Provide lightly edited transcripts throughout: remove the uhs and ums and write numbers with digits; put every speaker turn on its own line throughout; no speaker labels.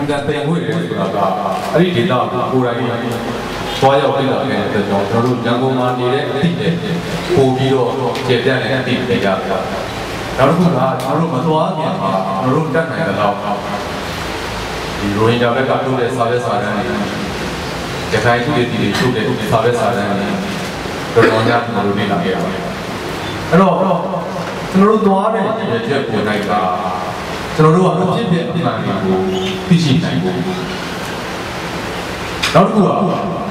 ကန်တင်ငွေတွေဆိုတာကအဲ့ဒီဒေတာကိုယ်တိုင်သွားရောက်ပြလာတဲ့အတွက်ကြောင့်ကျွန်တော်တို့ရန်ကုန်မှာနေတဲ့အသည့်တွေပို့ပြီးတော့ကျေပြန့်တဲ့အသည့်တွေကြပြ။နောက်တစ်ခုကကျွန်တော်တို့မသွားခင်မှာကျွန်တော်တို့တက်နိုင်တဲ့တော့ဒီရိုဟင်ဂျာဘက်ကထုတ်တဲ့စာရွက်စာတမ်းတွေရခိုင်သူတွေဒီထုတ်တဲ့စာရွက်စာတမ်းတွေတော်တော်များကျွန်တော်တို့လေ့လာခဲ့ရပါတယ်။အဲ့တော့ကျွန်တော်တို့သွားတဲ့ဒီရက်ကိုနိုင်တာကျွန်တော်တို့ကအဖြစ်အပျက်အမှန်တွေကိုသိရှိနိုင်ဖို့နောက်တစ်ခုက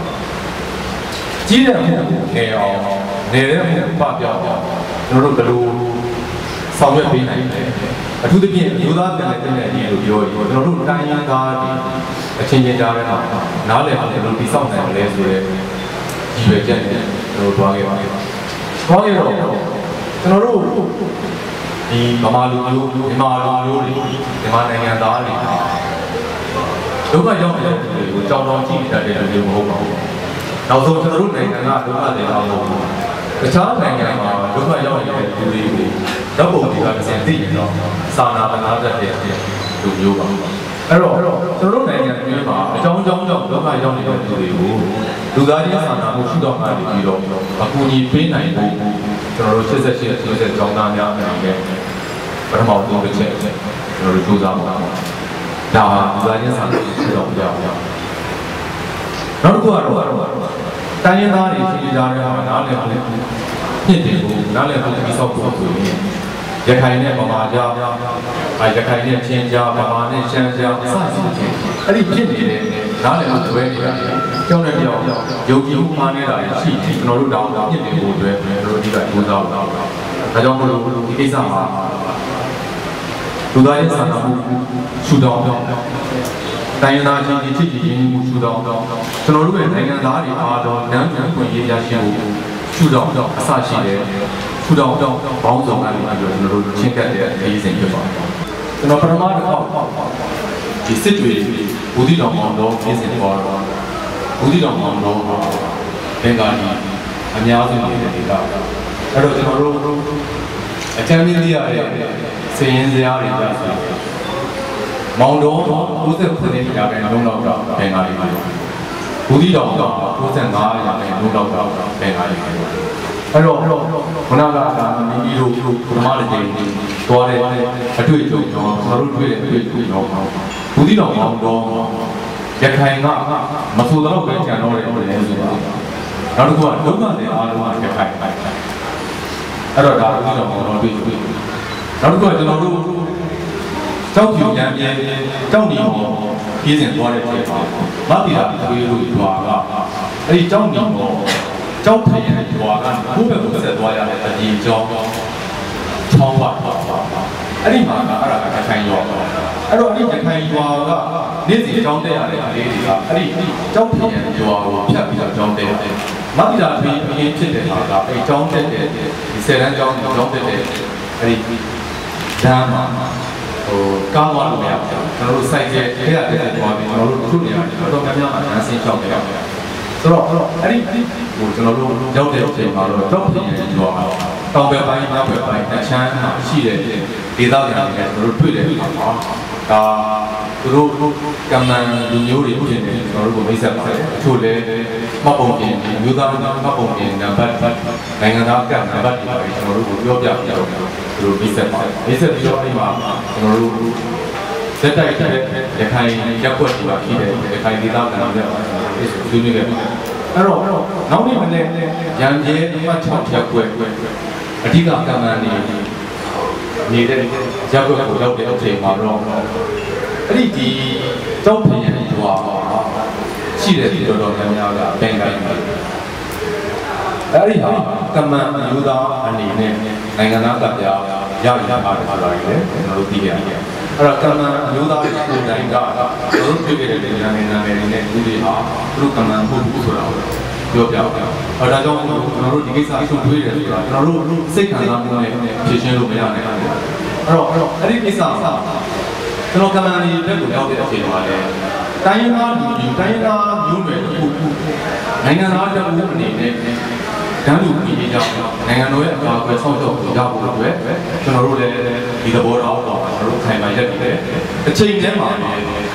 ကြီးတဲ့မှုငယ်အောင်နေတဲ့မှုပပြောင်းကျွန်တော်တို့ဘယ်လိုဆောင်ရွက်ပေးနိုင်လဲအထူးသဖြင့်ယူသားပြန်တဲ့အနေလို့ပြောရင်ကျွန်တော်တို့တိုင်းရင်းသားတွေအချင်းချင်းကြားထဲမှာနားလည်အောင်ဘယ်လိုတည်ဆောက်နိုင်မလဲဆိုတဲ့ရည်ရွယ်ချက်နဲ့ကျွန်တော်တို့တွားခဲ့ပါတယ်။တွားခဲ့တော့ကျွန်တော်တို့ဒီဗမာလူမျိုးမြန်မာလူမျိုးတွေမြန်မာနိုင်ငံသားတွေဒုက္ခရောက်နေတဲ့လူတွေကိုကြောင်တောင်ကြည့်နေတတ်တဲ့လူတွေမဟုတ်ပါဘူး။နောက်ဆုံးကျွန်တော်တို့နိုင်ငံကဒုက္ခတွေအောင်လို့တခြားနိုင်ငံမှာဒုက္ခရောက်နေတဲ့လူတွေကိုဓာတ်ပုံတွေကတစ်စင်သိနေတော့စာနာပနာတတ်တဲ့လူမျိုးပါ။အဲ့တော့ကျွန်တော်တို့နိုင်ငံအတွင်းမှာအကြောင်းကြောင့်ဒုက္ခရောက်နေတဲ့လူတွေကိုလူသားချင်းစာနာမှုရှိတော့မှပြီးတော့အကူအညီပေးနိုင်ဖို့ကျွန်တော်တို့88ကျောင်းသားများအနေနဲ့ပထမဆုံးတစ်ချက်ကျွန်တော်တို့ကြိုးစားပါမယ်။ဒါဟာလူသားချင်းစာနာမှုရှိတော့ပြရအောင်။နောက်တစ်ခုကတော့တိုင်းရင်းသားတွေရှိကြတဲ့ဟာနားလည်ဖို့ညှစ်တင်ဖို့နားလည်ဖို့ပြီးဆောက်ဖို့ဆိုရင်ရခိုင်နဲ့ဗမာကြားရခိုင်နဲ့ချင်းကြားဗမာနဲ့ရှမ်းကြားအစရှိတယ်အဲ့ဒီဖြစ်နေတဲ့နားလည်ဖို့တွဲနေတာကြောင်းနဲ့ပြောင်းယုံကြည်မှုမှားနေတာရှိတယ်ကျွန်တော်တို့တောင်းညှစ်တင်ဖို့အတွက်ကျွန်တော်တို့ဒီကကြိုးစားပါဒါကြောင့်မလို့ဒီကိစ္စမှာလူသားရေးစာနာမှုရှုထောင့်တိုင်းရင်းသားချင်းချစ်ကြည်ခြင်းမှုရှုထောင့်ကျွန်တော်တို့ရဲ့နိုင်ငံသားတွေအားလုံးနန်းပြန်ခွင့်ရရရှိဖို့ရှုထောင့်အစရှိတယ်ရှုထောင့်ဘောင်းဆောင်ကနေပြီးတော့ကျွန်တော်တို့ချင်းကပ်တဲ့အရေးစဉ်ဖြစ်ပါတယ်ကျွန်တော်ပထမတစ်ခေါက်ဒီစစ်တွေဘူဒီတော်မောင်တော်ပြင်ဆင်သွားတော့ဘူဒီတော်မောင်တော်ဘင်္ဂါလီအများစုနေတဲ့ဒေသအဲ့တော့ကျွန်တော်တို့အချမ်းမင်းလေးရတဲ့စည်ရင်စရာတွေကြားဆိုမောင်တော်90%ရာခိုင်နှုန်းလောက်တော့ဘင်္ဂါလီပါဘူဒီတော်တော့95%ရာခိုင်နှုန်းလောက်တော့ဘင်္ဂါလီပါအဲ့တော့ခဏကမင်းကြီးတို့ပထမတစ်ချိန်သွားတဲ့အတွေ့အကြုံကျွန်တော်တို့တွေ့တဲ့အတွေ့အကြုံတော့ဘူဒီတော်မောင်တော်ရခိုင်ကမဆိုတော့ပဲကြံတော့တယ်ဆိုတာနောက်တစ်ခုကဒုက္ခတွေအားလုံးကရခိုင်အဲ့တော့ဒါဘူဒီတော်မောင်တော်တွေ့နောက်တစ်ခုကကျွန်တော်တို့ကြောက်ဖြူရံပြဲကြောက်နေမောပြည်စဉ်သွားတဲ့ချိန်မှာမတိတာသွေးလို့ရွာကအဲ့ဒီကြောက်နေမောကြောက်ထရံရွာကဘိုးဘက်ကိုဆက်သွားရတဲ့အကြီးကျောင်းချောင်းပါအဲ့ဒီမှာအဲ့ဒါကခိုင်ရွာအဲ့တော့အဲ့ဒီခိုင်ရွာကနေ့စဉ်ကျောင်းတက်ရတဲ့ကလေးတွေကအဲ့ဒီကြောက်ထရံရွာကိုဖြတ်ပြီးတော့ကျောင်းတက်ရတယ်မတိတာသွေးပြင်းဖြစ်တဲ့ဟာကအဲ့ကျောင်းတက်တဲ့ဒီဆယ်တန်းကျောင်းတက်တဲ့အဲ့ဒီဓာတ်မှာကားသွားလို့မရဘူးကျွန်တော်တို့စိုက်တဲ့အဲ့ဒါတက်သွားပြီးကျွန်တော်တို့ခုနေရတယ်တော်တော်များများအန်းစင်းချောက်နေရတယ်ဆိုတော့အဲ့ဒီကျွန်တော်တို့ရောက်တဲ့အချိန်မှာတော့တောက်ပြင်ရကျော်တောင်ဘက်ပိုင်းမြောက်ဘက်ပိုင်းအချမ်းမှာရှိတဲ့ဒေသခံတွေကျွန်တော်တို့တွေ့တဲ့အခါမှာဒါသူတို့ကမ္မန်လူမျိုးတွေဖြစ်နေကျွန်တော်တို့ကိုမိတ်ဆက်ပါတယ်အချို့လည်းမှတ်ပုံပြင်မျိုးသားမှတ်ပုံပြင်နံပါတ်နိုင်ငံသားကနံပါတ်တွေကျွန်တော်တို့ကိုပြောပြပြတော့သူတို့မိတ်ဆက်ပါတယ်မိတ်ဆက်ပြီးတော့အဲ့မှာကျွန်တော်တို့စက်တိုက်တဲ့ရခိုင်ရပ်ကွက်တွေပါရှိတယ်ရခိုင်ဒေသခံတွေလည်းဆွေးနွေးခဲ့ပါတယ်အဲ့တော့နောက်နေ့မနေ့ရန်ကျဲမှတ်6ရပ်ကွက်အဓိကကမ္မန်နေတဲ့ရပ်ကွက်ကိုရောက်တဲ့အချိန်မှာတော့အဲ့ဒီတောက်ပြင်ရရွာရှိတဲ့ဒီတော်တော်များများကဘင်္ဂါလီအဲ့ဒီဟာကမ္မန်ယူသားအနေနဲ့နိုင်ငံသားတပ်ပြရရပါတယ်ဆိုတာကြီးလည်းကျွန်တော်တို့သိရတယ်အဲ့တော့ကမ္မန်မျိုးသားကိုယ်တိုင်ကတို့တွေ့ခဲ့တဲ့နာမည်တွေနဲ့ဒီတွေဟာသူတို့ကမ္မန်မှုဆိုတာကိုပြောပြအောင်။ဒါကြောင့်ကျွန်တော်တို့ဒီကိစ္စအဆုံးတွေးတယ်ဆိုတာကျွန်တော်တို့စိတ်ခံစားမှုနဲ့ဖြေရှင်းလို့မရနိုင်ဘူး။အဲ့တော့အဲ့ဒီကိစ္စကျွန်တော်ကမ္မန်ကြီးဘက်ကိုရောက်တဲ့အချိန်မှာလည်းတိုင်းရင်းသားမျိုးနွယ်တစ်ခုနိုင်ငံသားတစ်ခုအနေနဲ့တန်းလူပြည်ကြီးကြောင့်နိုင်ငံတော်ရဲ့အကာအကွယ်ဆောင်ရှောက်ဖို့ရဖို့အတွက်ကျွန်တော်တို့လည်းဒီသဘောထားတော့ကျွန်တော်တို့ခိုင်မာရက်ပြီးတယ်။အချိန်တည်းမှာ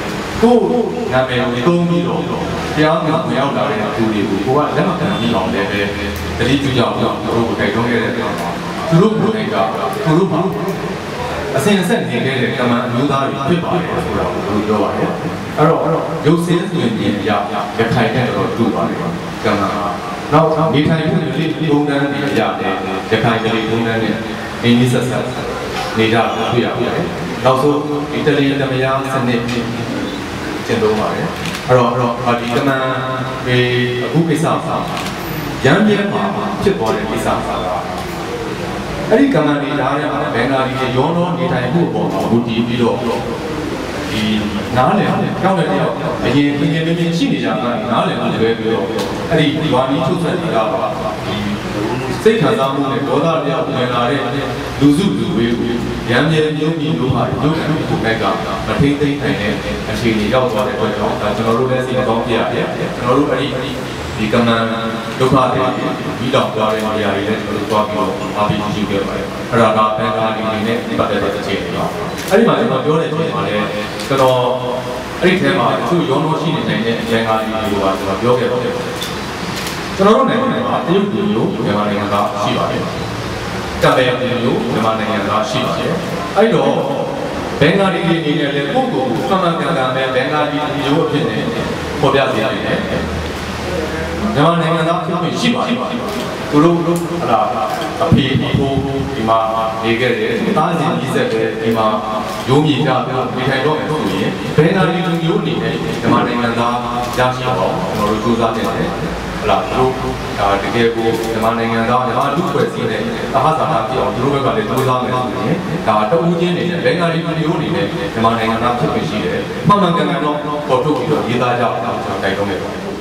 ကိုနာမည်ကိုသုံးပြီးတော့တရားမဝင်ရောက်လာတဲ့သူတွေကိုကလက်မခံပြီးအောင်လည်းပဲတတိကျကြောင့်သူတို့ကိုတိုက်တွန်းခဲ့တဲ့အခါမှာသူတို့ကိုယ်တိုင်ကသူတို့မှာအစဉ်အဆက်နေခဲ့တဲ့ကမ္ဘာအမျိုးသားတွေဖြစ်ပါတယ်ဆိုတာကိုသူတို့ပြောပါတယ်အဲ့တော့ရုပ်စင်းဆိုရင်ရခိုင်တဲ့တော့တူပါတယ်ကမ္ဘာနောက်နေထိုင်မှုတွေပုံစံတွေရတယ်ရခိုင်တွေပုံစံနဲ့အင်းကြီးဆက်ဆက်နေကြတွေ့ရပါတယ်နောက်ဆုံးအီတလီတမယာစနစ်ကျင့်သုံးပါတယ်အဲ့တော့ဒီကမ္ဘာတွေအခုကိစ္စရမ်းပြဲမှာဖြစ်ပေါ်တဲ့ကိစ္စအဲ့ဒီကမ္ဘာတွေဓာတ်ရမှာဘင်္ဂါလီတွေရောနှောနေထိုင်မှုပေါ်မှာဘူတည်ပြီးတော့ဒီနားလည်ကြောက်တဲ့တယောက်အရင်ပြင်းပြင်းရှိနေကြတာနားလည်မှလွယ်ပြီးတော့အဲ့ဒီဝါနီချုပ်ဆက်တွေကဒီစိတ်ခံစားမှုနဲ့ဒေါသတရားဝင်လာတဲ့လူစုလူဝေးကိုရမ်းမြဲမျိုးမြင်လို့ဟာရုပ်ထုကိုဘက်ကမထိမ့်သိမ့်နိုင်တဲ့အခြေအနေရောက်သွားတဲ့အတွက်ကြောင့်ဒါကျွန်တော်တို့လည်းစိတ်ကောင်းပြရတယ်ကျွန်တော်တို့အဲ့ဒီကမ္ဘာဒုက္ခတွေပြီးတော့ကြားတဲ့နေရာတွေလည်းကျွန်တော်တို့သွားပြီးတော့အားပေးကြည့်ခဲ့ပါတယ်အဲ့ဒါကဘင်္ဂါလီတွေနဲ့ပတ်သက်တဲ့အခြေအနေပါအဲ့ဒီမှာကျွန်တော်ပြောတဲ့အချိန်မှာလည်းကျွန်တော်အဲ့ဒီထဲမှာသူ့ရောနှောရှိနေတဲ့အဘင်္ဂါလီတွေကကျွန်တော်ပြောခဲ့ပါတယ်ကျွန်တော်တို့နိုင်ငံမှာတရုတ်ပြည်မျိုးမြန်မာနိုင်ငံကရှိပါတယ်တပည့်ပြည်မျိုးမြန်မာနိုင်ငံကရှိပါတယ်အဲ့တော့ဘင်္ဂါလီတွေအနေနဲ့လည်းပုဂ္ဂိုလ်ကိုမှန်မှန်ကန်ကန်ပဲဘင်္ဂါလီမျိုးအဖြစ်နဲ့ပေါ်ပြစေရတယ်မြန်မာနိုင်ငံသားဖြစ်ဖြစ်ရှိပါတယ်သူတို့ဟလာအဖေအဖိုးဒီမှာနေခဲ့တယ်တားစီကြီးဆက်ပဲဒီမှာရုံးမြေကြပြီးနေထိုင်တော့မယ်ဆိုရင်ဘင်္ဂါလီလူမျိုးအနေနဲ့မြန်မာနိုင်ငံသားရရှိအောင်ကျွန်တော်တို့စူးစမ်းနေတယ်ဟလာတို့ဒါတကယ်ကိုမြန်မာနိုင်ငံသားမြန်မာလူဖွဲ့စည်းတဲ့သဟဇာတာဖြစ်အောင်သူတို့ဘက်ကလည်းစူးစမ်းမယ်ဆိုရင်ဒါတဦးချင်းနေနဲ့ဘင်္ဂါလီလူမျိုးအနေနဲ့မြန်မာနိုင်ငံသားဖြစ်ဖြစ်ရှိတယ်မှန်မှန်ကန်ကန်တော့ပေါ်ထုတ်ပြီးတော့ရေးသားကြအောင်ကျွန်တော်တိုက်တွန်းနေပါတယ်